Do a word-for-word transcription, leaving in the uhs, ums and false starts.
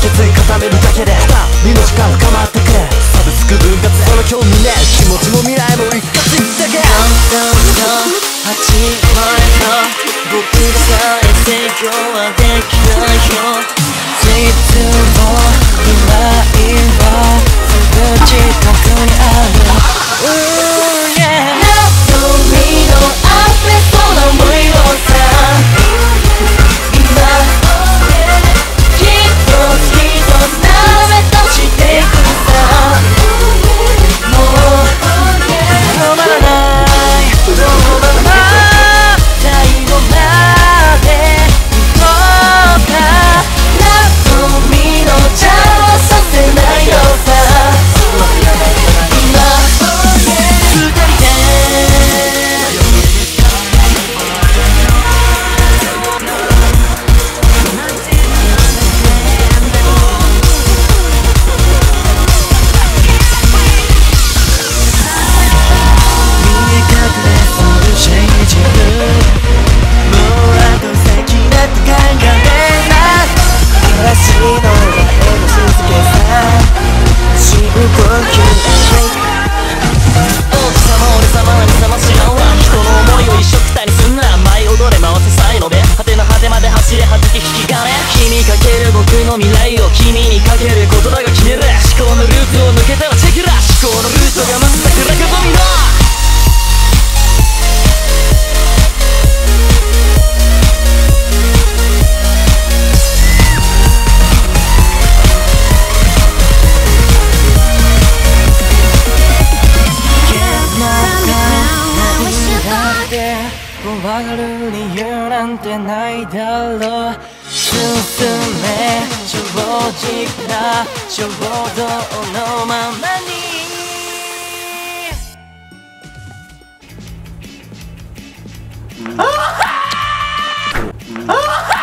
決意固めるだけで身の時間深まってくサブスク分割その興味ね気持ちも未来も一括一だけどんどんと始まるの僕がさえ制御はできないよ実を未来はすぐ近くにある Ooh yeah 夏海の溢れそうな思いをさ今一つ一つ並べとしていくさもう止まらない止まらない最後まで行こうか夏海の邪魔させないよさ今二人で未来を君にかける言葉が決める思考のルートを抜けたらチェックラ思考のルートがまっ桜かゴミの怖がる理由なんてないだろう進め正直な衝動のままに